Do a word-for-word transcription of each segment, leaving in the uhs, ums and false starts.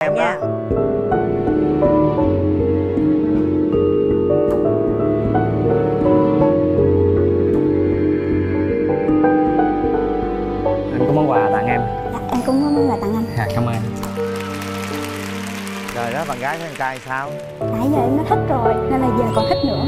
em nha. Anh có món quà tặng em. Dạ, em cũng có món quà tặng anh. Dạ, cảm ơn. Rồi đó, bạn gái với anh trai sao? Nãy giờ em đã thích rồi nên là giờ còn thích nữa.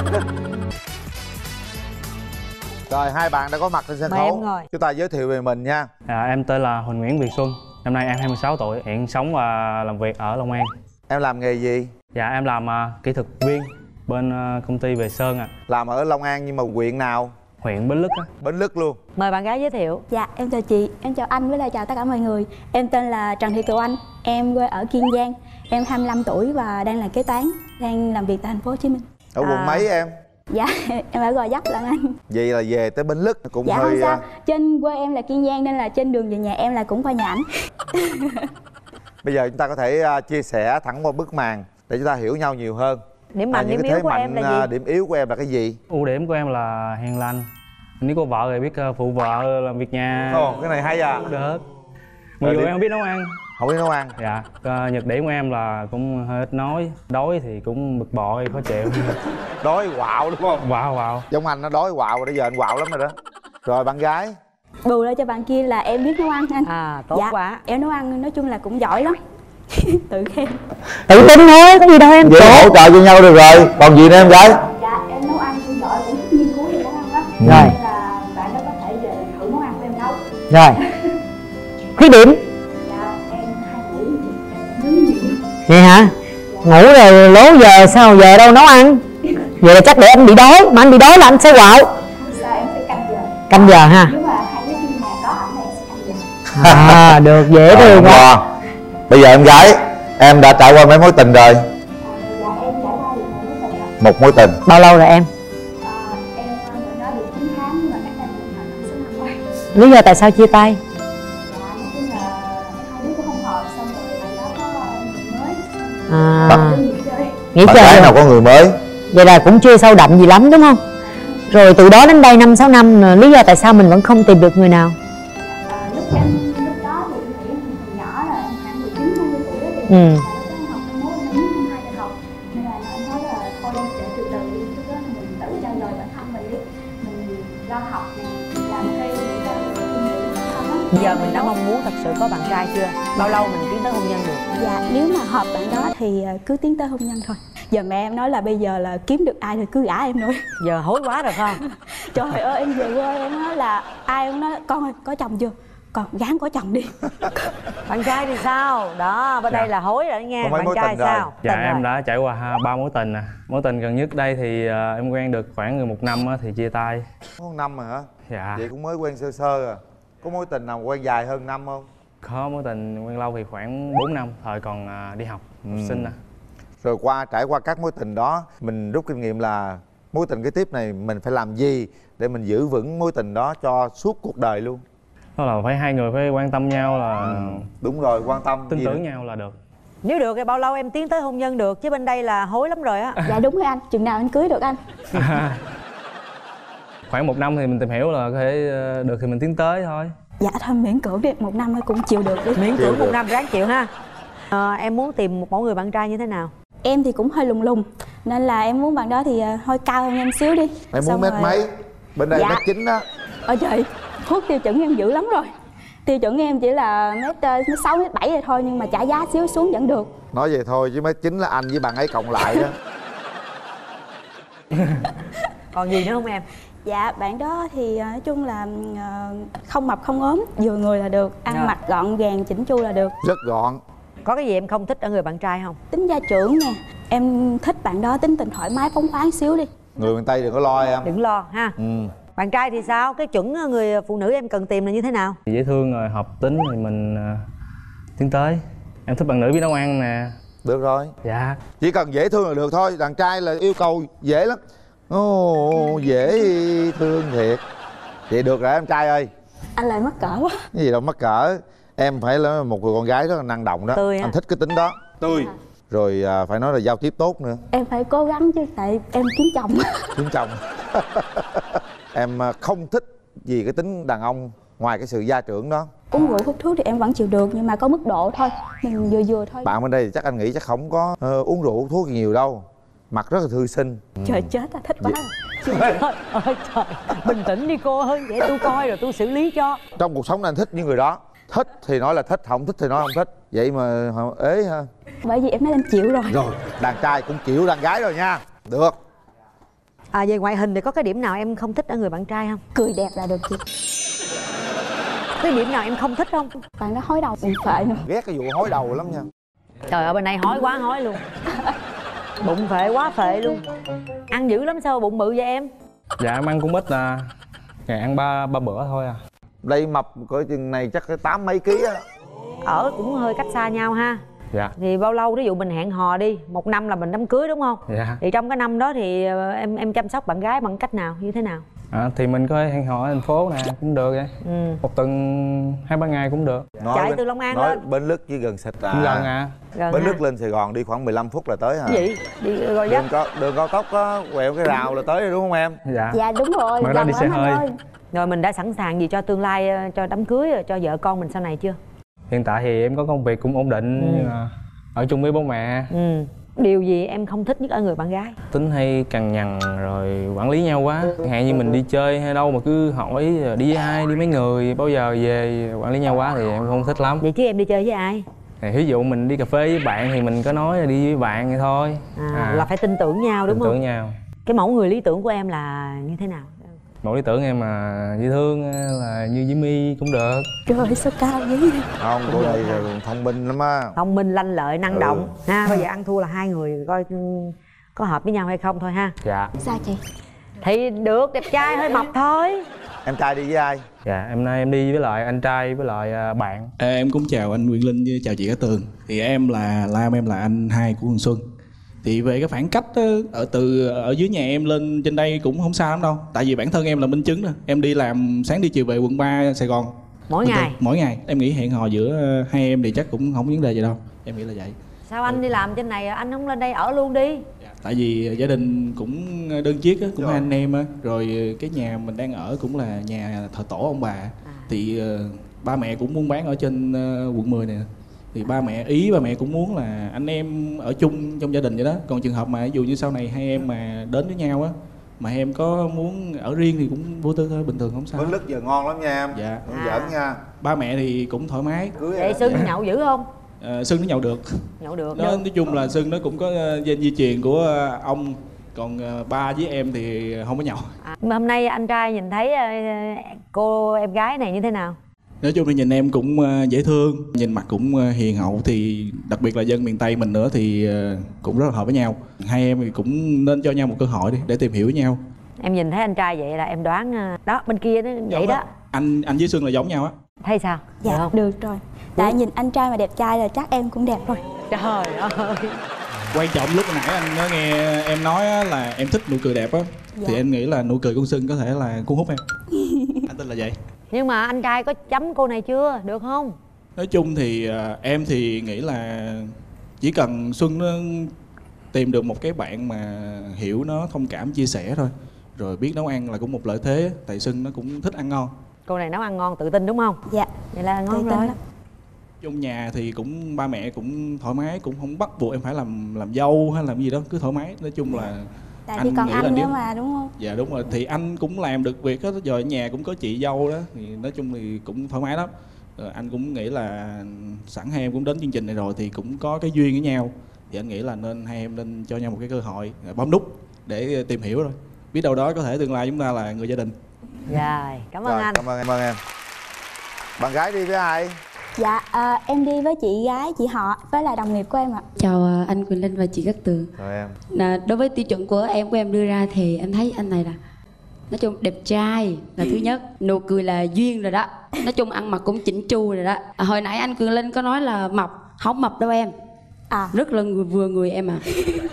Rồi hai bạn đã có mặt trên sân Mời khấu. em ngồi. Chúng ta giới thiệu về mình nha. À, em tên là Huỳnh Nguyễn Việt Xuân. Năm nay em hai mươi sáu tuổi, hiện sống và làm việc ở Long An. Em làm nghề gì? Dạ em làm uh, kỹ thuật viên bên uh, công ty về sơn ạ. À. Làm ở Long An nhưng mà huyện nào? Huyện Bến Lức á. Bến Lức luôn. Mời bạn gái giới thiệu. Dạ, em chào chị, em chào anh với lại chào tất cả mọi người. Em tên là Trần Thị Kiều Anh, em quê ở Kiên Giang. Em hai mươi lăm tuổi và đang là kế toán, đang làm việc tại thành phố Hồ Chí Minh. Ở quận À. mấy em? Dạ, em ở Gò Vấp lận anh. Vậy là về tới Bến Lức cũng Dạ hơi... không sao, trên quê em là Kiên Giang nên là trên đường về nhà em là cũng qua nhà ảnh. Bây giờ chúng ta có thể uh, chia sẻ thẳng qua bức màn để chúng ta hiểu nhau nhiều hơn. Điểm mạnh, à, những điểm cái yếu thế của mạnh, em là gì? uh, điểm yếu của em là cái gì? Ưu điểm của em là hiền lành. Nếu có vợ thì biết uh, phụ vợ làm việc nhà. Ồ, cái này hay à. Được. Mặc dù điểm... em không biết nấu ăn. Không biết nấu ăn. Dạ, uh, nhược điểm của em là cũng hơi ít nói. Đói thì cũng bực bội, khó chịu. Đói quạo đúng không? Wow, wow. Giống anh nó đói quạo rồi, bây giờ anh quạo lắm rồi đó. Rồi bạn gái? Bù lại cho bạn kia là em biết nấu ăn anh. À, tốt dạ, quá. Em nấu ăn nói chung là cũng giỏi lắm. Tự khen. Tự tin thôi, có gì đâu em. Vậy hỗ trợ cho nhau được rồi. Còn gì nữa em gái? Dạ, em nấu ăn cũng giỏi, cũng thích nghiên cứu về món ăn lắm. Rồi. Nên là bạn đó có thể về thử món ăn của em nấu. Rồi. Khuyết điểm. Dạ, em hay ngủ nướng nhiều. Vậy hả? Ngủ rồi lố giờ sao giờ đâu nấu ăn. Vậy là chắc để anh bị đói, mà anh bị đói là anh sẽ quạo. Không sao, em sẽ canh giờ. Canh giờ ha. Nếu mà hai đứa chung nhà có ảnh này sẽ canh giờ. À, được, dễ thương quá. Bây giờ em gái, em đã trải qua mấy mối tình rồi? À, dạ, em trải qua được một mối tình rồi. Một mối tình. Bao lâu rồi em? À, em mới nói được chín tháng nhưng mà cách đây cũng khoảng năm sáu năm rồi. Lý do tại sao chia tay? Dạ, nói chung là hai đứa cũng không hợp, xong rồi bạn đó có người mới. À, Đi nghỉ chơi. nghỉ Bạn chơi gái rồi. nào có người mới? Vậy là cũng chưa sâu đậm gì lắm đúng không? Rồi từ đó đến đây năm sáu năm, lý do tại sao mình vẫn không tìm được người nào? À, lúc em lúc đó thì em nghĩ em còn nhỏ là em khoảng mười chín hai mươi tuổi đó thì Ừ. là lúc đó em học năm mốt năm nhất năm hai đại học nên là em nói là thôi để từ từ đi, lúc đó mình tự trau dồi bản thân mình đi, mình lo học này, làm thêm để cho kinh nghiệm bản thân á. Bây giờ mình đã mong muốn thật sự có bạn trai chưa? Bao lâu mình tiến tới hôn nhân được? Dạ, nếu mà hợp bạn đó thì à, cứ tiến tới hôn nhân thôi. Giờ mẹ em nói là bây giờ là kiếm được ai thì cứ gả em thôi. Giờ hối quá rồi phải không? Trời ơi, em về quê em nói là ai cũng nói con ơi có chồng chưa? Con gán có chồng đi. Bạn trai thì sao? Đó, bên Dạ. đây là hối rồi đó nha. Có mấy Bạn mối trai tình rồi? sao? Dạ Tình em rồi. đã trải qua ha, ba mối tình nè. Mối tình gần nhất đây thì uh, em quen được khoảng gần một năm á, thì chia tay. Có một năm rồi hả? Dạ. Vậy cũng mới quen sơ sơ à. Có mối tình nào quen dài hơn năm không? Có mối tình quen lâu thì khoảng bốn năm, thời còn uh, đi học, học Ừ. sinh nè. Rồi qua trải qua các mối tình đó, mình rút kinh nghiệm là mối tình kế tiếp này mình phải làm gì để mình giữ vững mối tình đó cho suốt cuộc đời luôn. Đó là phải hai người phải quan tâm nhau, là Ừ. Đúng rồi, quan tâm tin gì tưởng nữa? nhau là được. Nếu được thì bao lâu em tiến tới hôn nhân được? Chứ bên đây là hối lắm rồi á. Dạ đúng rồi anh, chừng nào anh cưới được anh? Khoảng một năm thì mình tìm hiểu là có thể uh, được thì mình tiến tới thôi. Dạ thôi miễn cưỡng đi, một năm cũng chịu được đi. Miễn Chịu cưỡng một được. năm ráng chịu ha. Ờ, em muốn tìm một mẫu người bạn trai như thế nào? Em thì cũng hơi lùng lùng nên là em muốn bạn đó thì à, hơi cao hơn em xíu đi. Em muốn Xong mét rồi- mấy? Bên đây Dạ. mét chín đó. Ôi trời, thuốc tiêu chuẩn em dữ lắm rồi. Tiêu chuẩn em chỉ là mét uh, mét sáu mét bảy rồi thôi, nhưng mà trả giá xíu xuống vẫn được. Nói vậy thôi chứ mét chín là anh với bạn ấy cộng lại đó. Còn gì nữa không em? Dạ bạn đó thì à, nói chung là à, không mập không ốm, vừa người là được, ăn Rồi. mặc gọn gàng chỉnh chu là được. Rất gọn. Có cái gì em không thích ở người bạn trai không? Tính gia trưởng nha, em thích bạn đó tính tình thoải mái phóng khoáng xíu đi. Người miền Tây đừng có lo em. Đừng lo ha. Ừ. Bạn trai thì sao? Cái chuẩn người phụ nữ em cần tìm là như thế nào? Dễ thương rồi hợp tính thì mình uh, tiến tới. Em thích bạn nữ biết nấu ăn nè. Được rồi. Dạ. Chỉ cần dễ thương là được thôi. Đàn trai là yêu cầu dễ lắm. Ồ, dễ thương thiệt. Vậy được rồi em trai ơi. Anh lại mắc cỡ quá. Cái gì đâu mắc cỡ. Em phải là một người con gái rất là năng động đó. Tươi Anh á. thích cái tính đó. Tươi. Rồi à, phải nói là giao tiếp tốt nữa. Em phải cố gắng chứ, tại em kiếm chồng. Kiếm chồng. Em à, không thích gì cái tính đàn ông ngoài cái sự gia trưởng đó. Uống rượu hút thuốc thì em vẫn chịu được, nhưng mà có mức độ thôi, mình vừa vừa thôi. Bạn bên đây thì chắc anh nghĩ chắc không có uh, uống rượu hút thuốc nhiều đâu, mặt rất là thư sinh. Trời chết à, thích quá. Trời ơi trời, bình tĩnh đi cô ơi, để tôi coi rồi tôi xử lý cho. Trong cuộc sống này anh thích những người đó, thích thì nói là thích, không thích thì nói không thích, vậy mà họ ế ha. Bởi vì em nói em chịu rồi. Rồi, đàn trai cũng chịu đàn gái rồi nha. Được. À, về ngoại hình thì có cái điểm nào em không thích ở người bạn trai không? Cười đẹp là được chị. Cái điểm nào em không thích không? Bạn nó hối đầu bụng phệ nữa. Ghét cái vụ hối đầu lắm nha. Trời ơi, bên này hói quá hói luôn. Bụng phệ quá phệ luôn. Ăn dữ lắm sao bụng bự vậy em? Dạ em ăn cũng ít à, ngày ăn ba ba bữa thôi à. Đây mập cỡ chừng này chắc cái tám mấy ký á. Ở cũng hơi cách xa nhau ha. Dạ. Thì bao lâu ví dụ mình hẹn hò đi, một năm là mình đám cưới đúng không? Dạ. Thì trong cái năm đó thì em em chăm sóc bạn gái bằng cách nào, như thế nào? À, thì mình có hẹn hò ở thành phố nè cũng được vậy. Ừ. Một tuần hai ba ngày cũng được. Nói Chạy bên, từ Long An nói lên. Bến Lức chỉ gần xịt à. Cũng gần à. Gần Bến ha. Lức lên Sài Gòn đi khoảng mười lăm phút là tới hả? Cái gì? Đi rồi Đường, dắt. có, đường cao tốc á, quẹo cái rào là tới rồi đúng không em? Dạ. Dạ đúng rồi. Mà đó gần đi xe lắm anh hơi. ơi. Rồi mình đã sẵn sàng gì cho tương lai, cho đám cưới, cho vợ con mình sau này chưa? Hiện tại thì em có công việc cũng ổn định, Ừ. nhưng mà ở chung với bố mẹ. Ừ. Điều gì em không thích nhất ở người bạn gái? Tính hay cằn nhằn rồi quản lý nhau quá. Chẳng hạn như mình đi chơi hay đâu mà cứ hỏi đi với ai, đi mấy người, bao giờ về, quản lý nhau quá thì em không thích lắm. Vậy chứ em đi chơi với ai? Thì ví dụ mình đi cà phê với bạn thì mình có nói là đi với bạn vậy thôi. À, À, là phải tin tưởng nhau đúng tin không? tưởng nhau. Cái mẫu người lý tưởng của em là như thế nào? Mẫu lý tưởng em mà dễ thương là như Jimmy cũng được. Trời ơi sao cao vậy? Không, cô này là thông minh lắm á. Thông minh, lanh lợi, năng Ừ. động ha. Bây giờ ăn thua là hai người coi ừ, có hợp với nhau hay không thôi ha. Dạ. Sao chị? Thì được, đẹp trai hơi mập thôi. Em trai đi với ai? Dạ, em nay em đi với lại anh trai với lại à, bạn. À, em cũng chào anh Quyền Linh với chào chị Cát Tường. Thì em là Lam, em là anh hai của Hương Xuân. Thì về cái khoảng cách á, ở từ ở dưới nhà em lên trên đây cũng không xa lắm đâu. Tại vì bản thân em là minh chứng nè. Em đi làm sáng đi chiều về quận ba Sài Gòn. Mỗi Bình ngày. thường, mỗi ngày. Em nghĩ hẹn hò giữa hai em thì chắc cũng không vấn đề gì đâu. Em nghĩ là vậy. Sao anh đi làm trên này anh không lên đây ở luôn đi? Tại vì gia đình cũng đơn chiếc á, cũng Rồi. hai anh em á. Rồi cái nhà mình đang ở cũng là nhà thờ tổ ông bà. À. Thì uh, ba mẹ cũng muốn bán ở trên uh, quận mười này. Thì ba mẹ ý ba mẹ cũng muốn là anh em ở chung trong gia đình vậy đó. Còn trường hợp mà ví dụ như sau này hai em mà đến với nhau á, mà em có muốn ở riêng thì cũng vô tư thôi, bình thường không sao. Bến Lức giờ ngon lắm nha em. Dạ. Hướng À. dẫn nha. Ba mẹ thì cũng thoải mái. Cưới Vậy em. Sưng nhậu dữ không? À, Sưng nó nhậu được. Nhậu được. Nó nói chung là Sưng nó cũng có uh, gen di truyền của uh, ông. Còn uh, ba với em thì không có nhậu. À, mà hôm nay anh trai nhìn thấy uh, cô em gái này như thế nào? Nói chung thì nhìn em cũng uh, dễ thương, nhìn mặt cũng uh, hiền hậu, thì đặc biệt là dân miền Tây mình nữa thì uh, cũng rất là hợp với nhau. Hai em thì cũng nên cho nhau một cơ hội đi để tìm hiểu với nhau. Em nhìn thấy anh trai vậy là em đoán uh, đó bên kia nó vậy đó. Anh anh với Xuân là giống nhau á. Thấy sao? Được Dạ không? được rồi. Tại nhìn anh trai mà đẹp trai là chắc em cũng đẹp rồi. Trời ơi. Quan trọng lúc nãy anh có nghe em nói á, là em thích nụ cười đẹp á. Dạ. Thì em nghĩ là nụ cười của Xuân có thể là cuốn hút em. Anh tin là vậy. Nhưng mà anh trai có chấm cô này chưa? Được không? Nói chung thì uh, em thì nghĩ là chỉ cần Xuân nó tìm được một cái bạn mà hiểu nó, thông cảm, chia sẻ thôi, rồi biết nấu ăn là cũng một lợi thế. Tại Xuân nó cũng thích ăn ngon. Cô này nấu ăn ngon, tự tin đúng không? Dạ. Vậy là ngon Tự tin rồi. lắm. Trong nhà thì cũng ba mẹ cũng thoải mái, cũng không bắt buộc em phải làm làm dâu hay làm gì đó, cứ thoải mái. Nói chung là Tại anh vì còn nghĩ là anh nữa nếu- mà đúng không? dạ đúng rồi, thì anh cũng làm được việc hết rồi, ở nhà cũng có chị dâu đó, thì nói chung thì cũng thoải mái lắm. Rồi anh cũng nghĩ là sẵn hai em cũng đến chương trình này rồi thì cũng có cái duyên với nhau, thì anh nghĩ là nên hai em nên cho nhau một cái cơ hội, bấm nút để tìm hiểu rồi biết đâu đó có thể tương lai chúng ta là người gia đình. Rồi, cảm ơn Rồi, anh. cảm ơn em, cảm ơn em. Bạn gái đi với ai? Dạ à, em đi với chị gái, chị họ với là đồng nghiệp của em ạ. Chào à, anh Quyền Linh và chị Cát Tường. Rồi em. À, đối với tiêu chuẩn của em của em đưa ra thì em thấy anh này là nói chung đẹp trai là thứ nhất, nụ cười là duyên rồi đó, nói chung ăn mặc cũng chỉnh chu rồi đó. À, hồi nãy anh Quyền Linh có nói là mập, không mập đâu em, À rất là người, vừa người em à.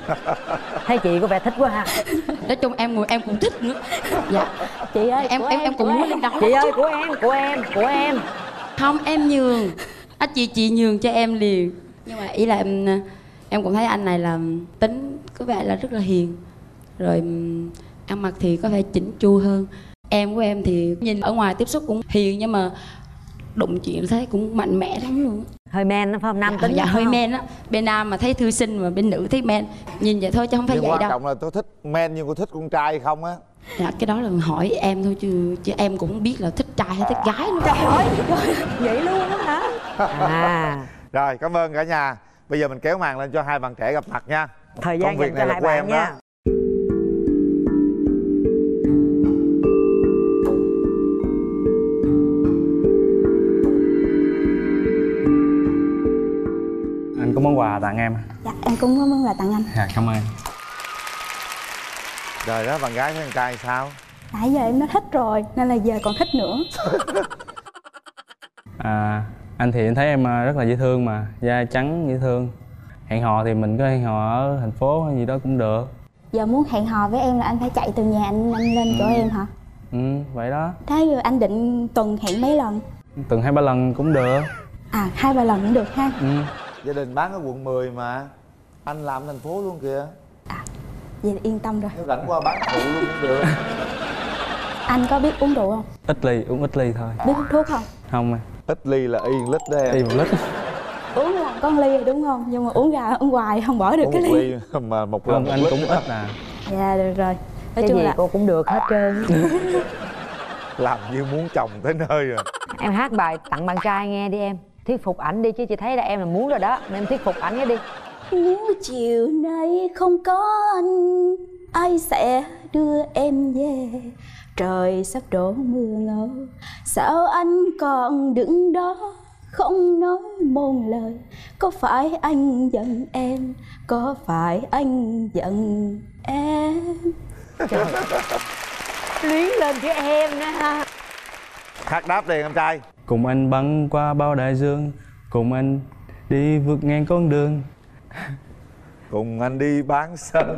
Thấy chị có vẻ thích quá ha. Nói chung em ngồi em cũng thích nữa. Dạ. Chị ơi, Em của em em cũng của muốn lên đó. Chị ơi, của em, của em, của em. Không, em nhường. À, chị chị nhường cho em liền. Nhưng mà ý là em em cũng thấy anh này là tính có vẻ là rất là hiền. Rồi ừm, ăn mặc thì có vẻ chỉnh chu hơn. Em của em thì nhìn ở ngoài tiếp xúc cũng hiền, nhưng mà đụng chuyện thấy cũng mạnh mẽ lắm luôn. Hơi men nó phải không? Nam tính. Dạ, phải hơi không? men á. Bên nam mà thấy thư sinh mà bên nữ thấy men. Nhìn vậy thôi chứ không phải Nhưng vậy quan đâu. trọng là tôi thích men nhưng tôi thích con trai không á. Dạ, cái đó là hỏi em thôi chứ chứ em cũng không biết là thích trai hay thích gái nữa. Trời ơi, vậy luôn đó hả? À, Rồi, cảm ơn cả nhà. Bây giờ mình kéo màn lên cho hai bạn trẻ gặp mặt nha. thời gian Công việc dành này cho là hai của bạn em nha. đó. Anh có món quà tặng em. Dạ, em cũng có món quà tặng anh. Dạ, cảm ơn. Rồi đó, bạn gái với con trai sao? Nãy giờ em đã thích rồi, nên là giờ còn thích nữa. À, anh thì anh thấy em rất là dễ thương mà, da trắng dễ thương. Hẹn hò thì mình có hẹn hò ở thành phố hay gì đó cũng được. Giờ muốn hẹn hò với em là anh phải chạy từ nhà anh, anh lên chỗ Ừ. em hả? Ừ, vậy đó. Thế giờ anh định tuần hẹn mấy lần? Tuần hai ba lần cũng được. À, hai ba lần cũng được ha. Ừ. Gia đình bán ở quận mười mà. Anh làm thành phố luôn kìa. Vậy là yên tâm rồi. Nếu rảnh qua bán phụ luôn cũng được. Anh có biết uống rượu không? Ít ly, uống ít ly thôi. Biết hút thuốc không? Không em. Ít ly là yên lít đó em. Ly một lít. Uống là con ly rồi đúng không? Nhưng mà uống ra uống hoài không bỏ được Uống cái một ly. ly mà một Không, lần anh một cũng lít. ít à. Dạ, được rồi. Nói Cái chung gì là cô cũng được hết trơn. Làm như muốn chồng tới nơi rồi. Em hát bài tặng bạn trai nghe đi em. Thuyết phục ảnh đi chứ chị thấy là em là muốn rồi đó. Nên em thuyết phục ảnh cái đi. nếu chiều nay không có anh, ai sẽ đưa em về? Trời sắp đổ mưa ngâu, sao anh còn đứng đó không nói một lời? Có phải anh giận em? Có phải anh giận em? Trời. Luyến lên chứ em nữa ha. Hát đáp đi em trai. Cùng anh băng qua bao đại dương, cùng anh đi vượt ngang con đường, Cùng anh đi bán sân.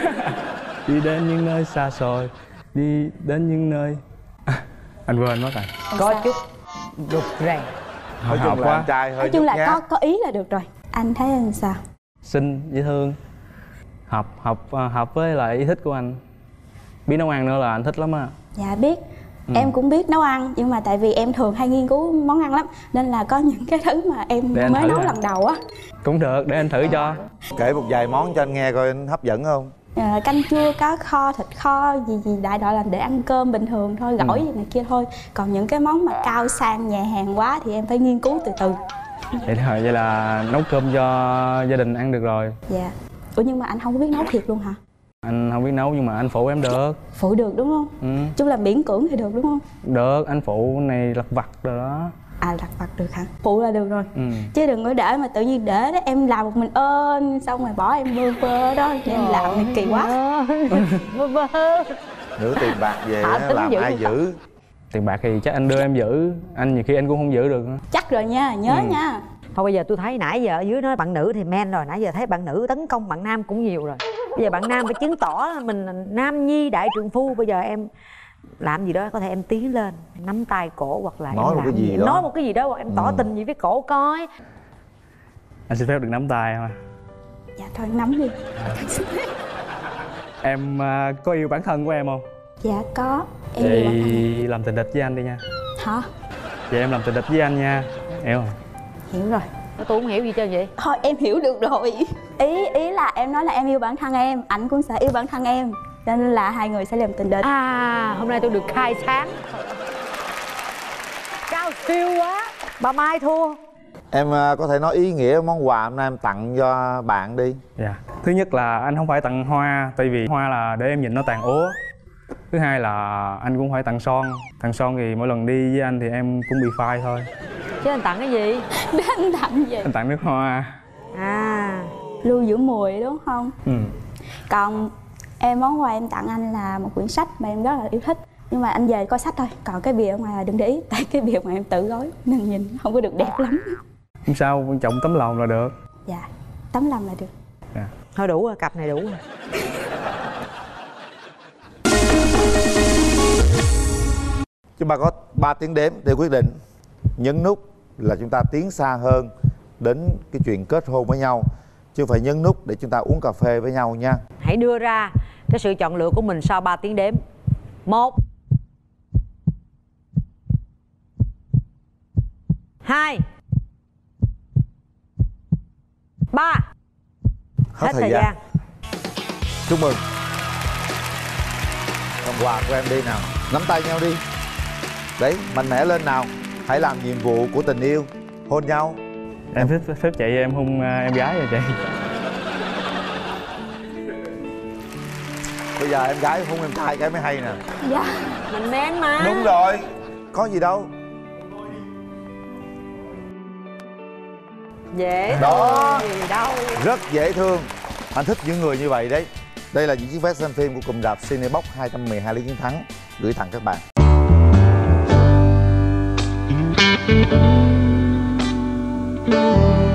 đi đến những nơi xa xôi, đi đến những nơi à, anh quên mất rồi. Có chút rụt rè. Nói Hợp chung là quá. anh trai hơi Nói chung nhút là nhát. có có ý là được rồi. Anh thấy anh sao? Xinh, dễ thương, hợp hợp hợp với lại ý thích của anh. Biết nấu ăn nữa là anh thích lắm á. Dạ biết. Ừ. Em cũng biết nấu ăn, nhưng mà tại vì em thường hay nghiên cứu món ăn lắm, nên là có những cái thứ mà em Để anh mới thử nấu à? lần đầu á. Cũng được, để anh thử cho. Kể một vài món cho anh nghe coi anh hấp dẫn không? À, canh chua, cá kho, thịt kho, gì gì đại loại là để ăn cơm bình thường thôi, gỏi Ừ. gì này kia thôi. Còn những cái món mà cao sang nhà hàng quá thì em phải nghiên cứu từ từ. Vậy thôi, vậy là nấu cơm cho gia đình ăn được rồi. Dạ. Ủa nhưng mà anh không có biết nấu thiệt luôn hả? Anh không biết nấu nhưng mà anh phụ em được. Phụ được đúng không? Ừ, Chung là miễn cưỡng thì được đúng không? được, anh phụ này lặt vặt rồi đó. À, lặt vặt được hả? Phụ là được rồi. Ừ. Chứ đừng có để mà tự nhiên để đó em làm một mình ơn xong rồi bỏ em vơ vơ đó thì em làm thì kỳ quá. Vơ vơ. Nửa tiền bạc về Thả á, tính làm dữ ai vậy? giữ? Tiền bạc thì chắc anh đưa em giữ. Anh nhiều khi anh cũng không giữ được nữa. Chắc rồi nha, nhớ Ừ. nha. Thôi bây giờ tôi thấy nãy giờ ở dưới nói bạn nữ thì men rồi. Nãy giờ thấy bạn nữ tấn công bạn nam cũng nhiều rồi. Bây giờ bạn nam phải chứng tỏ là mình là nam nhi đại trượng phu. Bây giờ em làm gì đó có thể em tiến lên nắm tay cổ hoặc là Nói em một làm cái gì em đó. nói một cái gì đó hoặc em tỏ Ừ. tình gì với cổ coi. Anh xin phép được nắm tay thôi. Dạ thôi nắm đi. Em à, có yêu bản thân của em không? Dạ có. Em Vậy yêu bản thân. làm tình địch với anh đi nha. Hả? Vậy em làm tình địch với anh nha. Hiểu không? Hiểu rồi. Tôi không hiểu gì trơn vậy. Thôi em hiểu được rồi. Ý ý là em nói là em yêu bản thân em, anh cũng sẽ yêu bản thân em, cho nên là hai người sẽ làm tình địch. À hôm nay tôi được khai sáng. Cao siêu quá. Bà Mai thua. Em à, có thể nói ý nghĩa món quà hôm nay em tặng cho bạn đi. Dạ. Thứ nhất là anh không phải tặng hoa, tại vì hoa là để em nhìn nó tàn úa. Thứ hai là anh cũng phải tặng son. Tặng son thì mỗi lần đi với anh thì em cũng bị phai thôi. Chứ anh tặng cái gì? Để anh tặng gì? Anh tặng nước hoa. À Lưu giữ mùi đúng không? Ừ. Còn em món quà em tặng anh là một quyển sách mà em rất là yêu thích. Nhưng mà anh về coi sách thôi, còn cái bìa ở ngoài là đừng để ý. Tại cái bìa mà em tự gói nên nhìn không có được đẹp lắm. Không sao, quan trọng tấm lòng là được. Dạ, tấm lòng là được. Dạ. thôi đủ rồi, cặp này đủ rồi. Chúng ta có ba tiếng đếm để quyết định. Nhấn nút là chúng ta tiến xa hơn đến cái chuyện kết hôn với nhau, chứ không phải nhấn nút để chúng ta uống cà phê với nhau nha. Hãy đưa ra cái sự chọn lựa của mình sau ba tiếng đếm. Một, hai ba. Hết, Hết thời, thời gian. gian. Chúc mừng. Phần quà của em đi nào. Nắm tay nhau đi. Đấy, mạnh mẽ lên nào. Hãy làm nhiệm vụ của tình yêu. Hôn nhau. Em thích thích chị, em hôn à, em gái rồi chị. Bây giờ em gái hôn em trai cái mới hay nè. Dạ. Mình men mà. Đúng rồi. Có gì đâu. Dễ Đó. thương gì đâu. Rất dễ thương. Anh thích những người như vậy đấy. Đây là những chiếc vé xem phim của cụm rạp Cinebox hai trăm mười hai Lý Chiến Thắng gửi tặng các bạn.